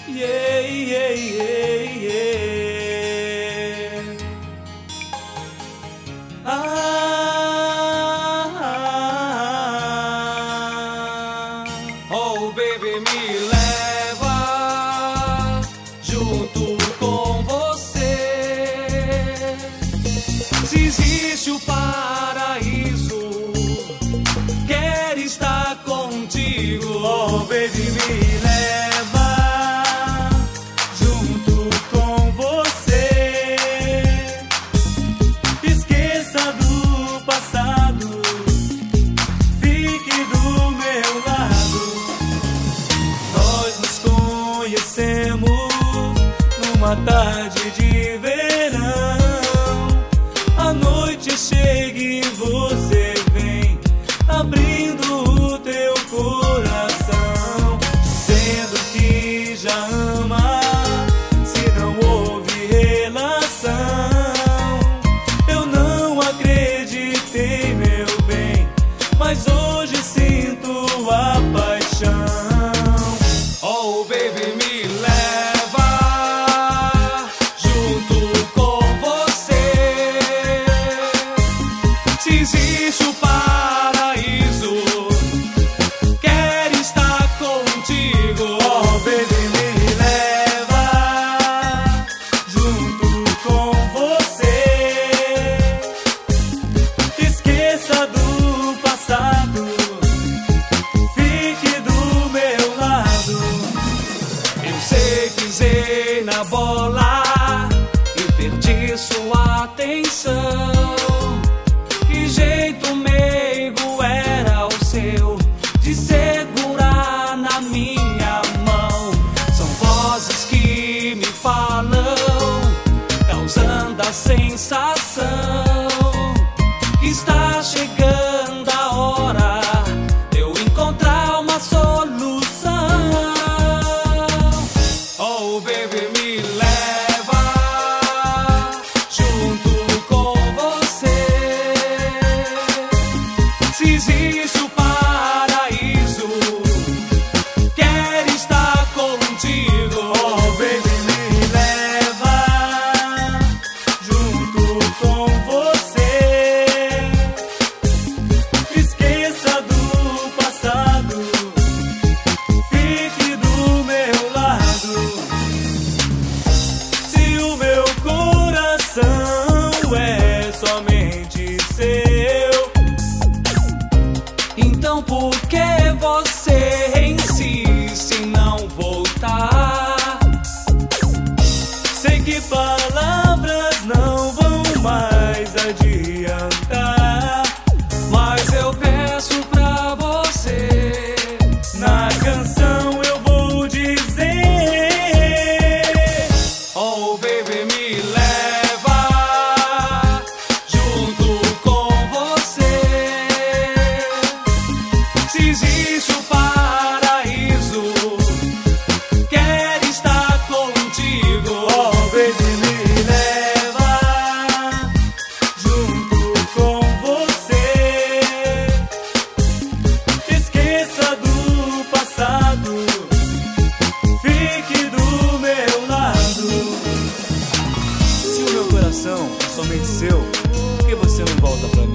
Yeah, yeah, yeah, yeah. Oh, baby, me leva junto com você. Se existe o paraíso, quero estar contigo. Oh, baby, me leva junto com você. Esqueça do passado, fique do meu lado. Nós nos conhecemos numa tarde de verão. A noite chega e você vem abrindo o teu coração, dizendo que já ama, se não houve relação. Eu não acreditei, meu bem, mas hoje sinto a paixão. Oh, baby, me leva junto com você. Se existe o paraíso, quero estar contigo. Oh, baby, me leva junto com você. Esqueça do passado, fique do meu lado. Eu sei, pisei na bola e perdi sua atenção. Que jeito meigo era o seu de segurar na minha mão. São vozes que me falam, causando a sensação que está chegando a hora de eu encontrar uma solução. Oh, baby, me leva junto com você. Se existe o paraíso, quero estar contigo. Oh, baby, me leva junto com você. Esqueça do passado, fique do meu lado. Se o meu coração é somente seu, então por que você insiste em não voltar? Sei que palavras não vão mais adiantar, mas eu peço pra você, na canção eu vou dizer: oh, baby, me leva junto com você. Se existe o paraíso, quero estar contigo. Oh, baby, me leva junto com você. Esqueça do passado, fique do meu lado. Se o meu coração é somente seu, por que você não volta pra mim?